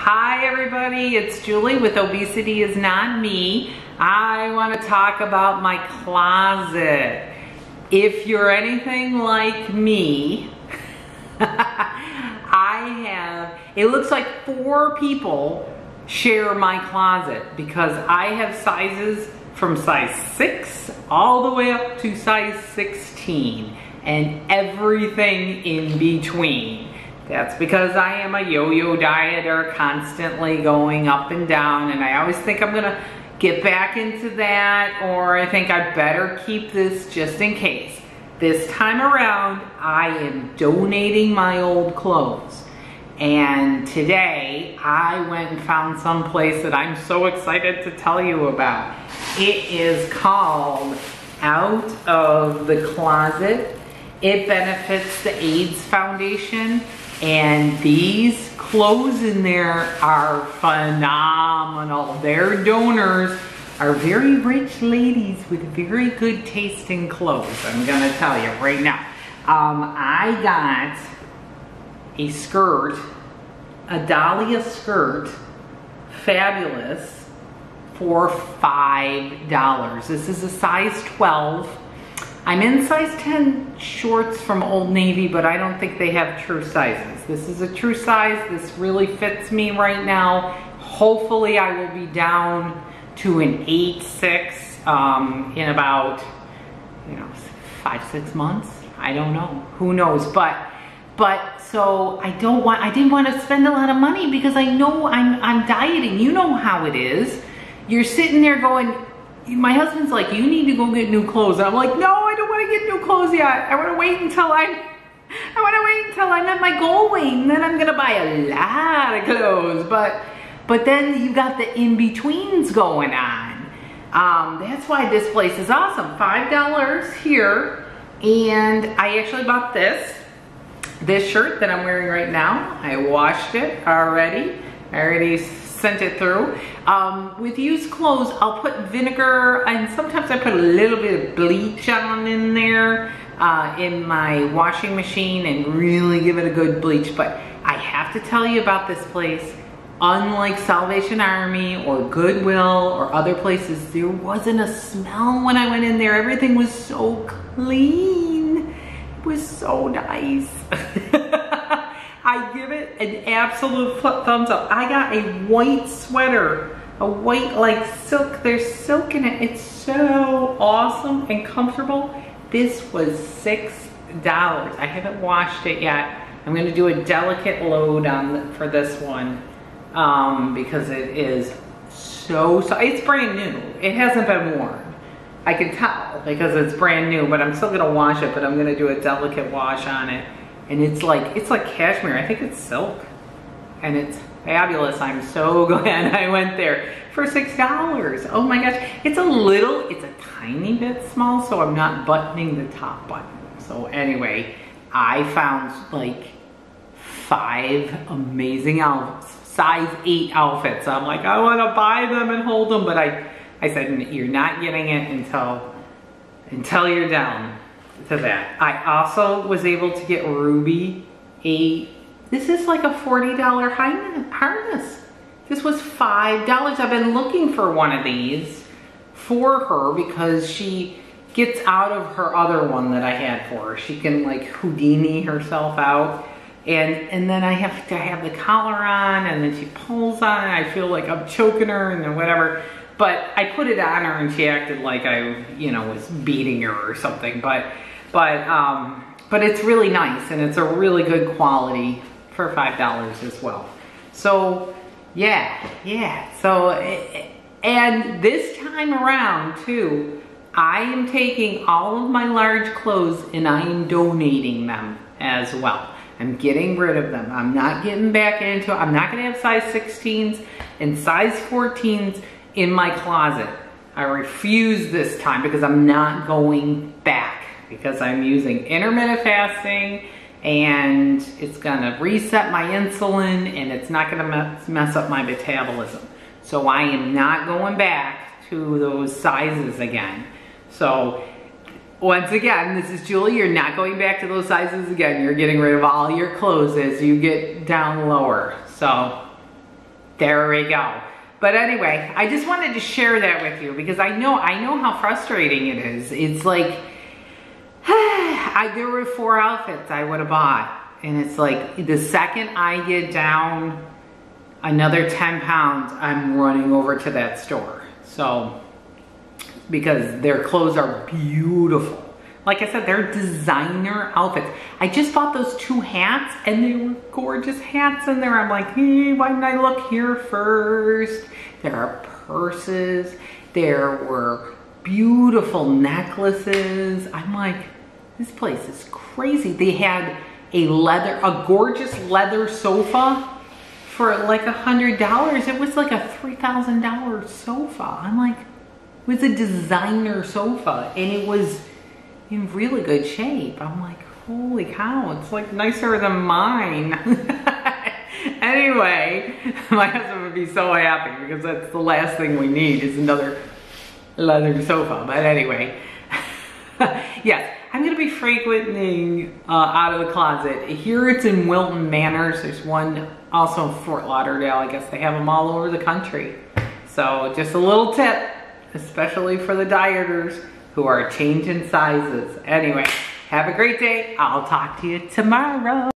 Hi everybody, it's Julie with Obesity Is Not Me. I want to talk about my closet. If you're anything like me, it looks like 4 people share my closet because I have sizes from size 6 all the way up to size 16 and everything in between. That's because I am a yo-yo dieter, constantly going up and down, and I always think I'm gonna get back into that, or I think I better keep this just in case. This time around, I am donating my old clothes. And today, I went and found some place that I'm so excited to tell you about. It is called Out of the Closet. It benefits the AIDS Foundation. And these clothes in there are phenomenal. Their donors are very rich ladies with very good taste in clothes. I'm gonna tell you right now. I got a skirt, a Dahlia skirt, fabulous, for $5. This is a size 12. I'm in size 10 shorts from Old Navy, but I don't think they have true sizes. This is a true size. This really fits me right now. Hopefully I will be down to an 8-6 in about, 5-6 months. I don't know, who knows, but so I didn't want to spend a lot of money because I know I'm dieting. You know how it is. You're sitting there going, my husband's like, you need to go get new clothes. And I'm like, no, I don't want to get new clothes yet. I want to wait until I'm at my goal weight, and then I'm gonna buy a lot of clothes. But then you got the in-betweens going on. That's why this place is awesome. $5 here, and I actually bought this shirt that I'm wearing right now. I washed it already. I already sent it through. With used clothes, I'll put vinegar, and sometimes I put a little bit of bleach on in there in my washing machine and really give it a good bleach. But I have to tell you about this place. Unlike Salvation Army or Goodwill or other places, there wasn't a smell when I went in there. Everything was so clean. It was so nice. I give it an absolute thumbs up. I got a white sweater, a white like silk. There's silk in it. It's so awesome and comfortable. This was $6. I haven't washed it yet. I'm gonna do a delicate load for this one because it is so, it's brand new. It hasn't been worn. I can tell because it's brand new, but I'm still gonna wash it, but I'm gonna do a delicate wash on it. And it's like cashmere. I think it's silk. And it's fabulous. I'm so glad I went there for $6. Oh my gosh. It's a tiny bit small, so I'm not buttoning the top button. So anyway, I found like 5 amazing outfits, size 8 outfits. I'm like, I want to buy them and hold them, but I said, you're not getting it until you're down to that. I also was able to get Ruby this is like a $40 harness. This was $5. I've been looking for one of these for her because she gets out of her other one that I had for her. She can like Houdini herself out. And then I have to have the collar on, and then she pulls on it. I feel like I'm choking her and then whatever. But I put it on her and she acted like I, was beating her or something. But it's really nice, and it's a really good quality for $5 as well. So yeah. So, and this time around too, I am taking all of my large clothes and I am donating them as well. I'm getting rid of them. I'm not getting back into it. I'm not gonna have size 16s and size 14s in my closet. I refuse this time because I'm not going back, because I'm using intermittent fasting and it's gonna reset my insulin and it's not gonna mess up my metabolism. So I am not going back to those sizes again. So once again, this is Julie, you're not going back to those sizes again. You're getting rid of all your clothes as you get down lower. So There we go. But anyway, I just wanted to share that with you because I know how frustrating it is. It's like, there were 4 outfits I would have bought. And it's like, the second I get down another 10 pounds, I'm running over to that store. So, because their clothes are beautiful. Like I said, they're designer outfits. I just bought those 2 hats and they were gorgeous hats in there. I'm like, hey, why didn't I look here first? There are purses. There were beautiful necklaces. I'm like, this place is crazy. They had a gorgeous leather sofa for like $100. It was like a $3,000 sofa. I'm like, it was a designer sofa and it was in really good shape. I'm like, holy cow, it's like nicer than mine. Anyway, my husband would be so happy because that's the last thing we need is another leather sofa. But anyway, yes, I'm gonna be frequenting out of the closet. Here it's in Wilton Manors. There's one also in Fort Lauderdale. I guess they have them all over the country. So just a little tip, especially for the dieters who are changing sizes. Anyway, have a great day. I'll talk to you tomorrow.